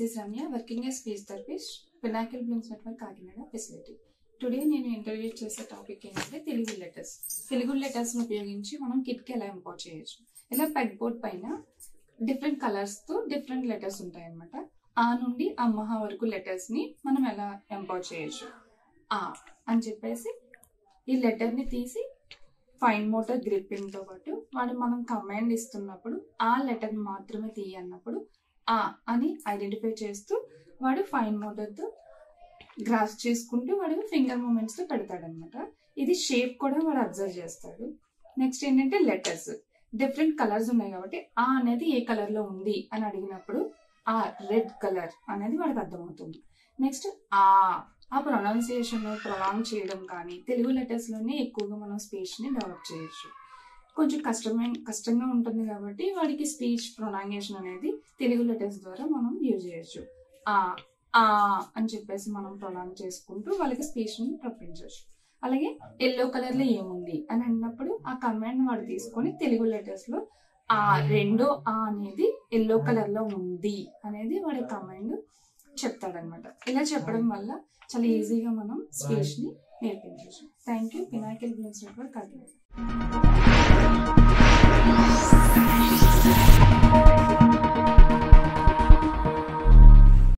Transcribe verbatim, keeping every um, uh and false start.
is Ramya, working as speech therapist, Pinnacle Blooms Network, Kakinada facility. Today, నేను interview చేసే topic ఏంటంటే Telugu letters. Telugu letters ని ఉపయోగించి మనం కిట్ కి ఎలా ఇంపోర్ట్ చేయొచ్చు. ఇలా పెగ్ బోర్డ్ పైన డిఫరెంట్ కలర్స్ తో డిఫరెంట్ లెటర్స్ ఉంటాయి అన్నమాట. ఆ నుండి అమ్మహ వరకు లెటర్స్ ని మనం ఎలా ఇంపోర్ట్ చేయొచ్చు. ఆ అని చెప్పేసి ఈ లెటర్ ని తీసి ఫైన్ మోటార్ గ్రిప్పింగ్ తో పాటు వాడు మనం కమాండ్ ఇస్తున్నప్పుడు ఆ లెటర్ మాత్రమే తీయన్నప్పుడు ఆ అని ఐడెంటిఫై చేస్తూ వాడు ఫైన్ మోటార్ తో గ్రాస్ చేసుకుంటూ వాడు ఫింగర్ మూమెంట్స్ తో పెడతాడనమాట. ఇది షేప్ కూడా వాడు అబ్జర్వ్ చేస్తాడు. నెక్స్ట్ ఏంటంటే లెటర్స్ డిఫరెంట్ కలర్స్ ఉన్నాయి కాబట్టి ఆ అనేది ఏ కలర్ లో ఉంది అని అడిగినప్పుడు ఆ రెడ్ కలర్ అనేది వాడికి అర్థమవుతుంది. నెక్స్ట్ ఆ ఆ ప్రొనౌన్సియేషన్ ప్రొలాంగ్ చేయడం కానీ తెలుగు లెటర్స్ లోనే ఎక్కువగా మనం స్పీచ్ ని డెవలప్ చేయొచ్చు. కొంచెం కష్టమైన కష్టంగా ఉంటుంది కాబట్టి వాడికి స్పీచ్ ప్రొనౌన్సియేషన్ అనేది తెలుగు లెటర్స్ ద్వారా మనం యూజ్ చేయొచ్చు. ఆ ఆ అని చెప్పేసి మనం ప్రొలాంగ్ చేసుకుంటూ వాళ్ళకి స్పీచ్ ని రప్పించవచ్చు. అలాగే ఎల్లో కలర్ లో ఏముంది అని అన్నప్పుడు ఆ కమాండ్ వాడు తీసుకొని తెలుగు లెటర్స్ లో ఆ రెండో ఆ అనేది ఎల్లో కలర్ లో ఉంది అనేది వాడి కమాండ్ చెప్తాడనమాట. ఇలా చెప్పడం వల్ల చాలా ఈజీగా మనం స్పీచ్ ని నేర్పించవచ్చు. Thank you. Pinnacle Blooms network.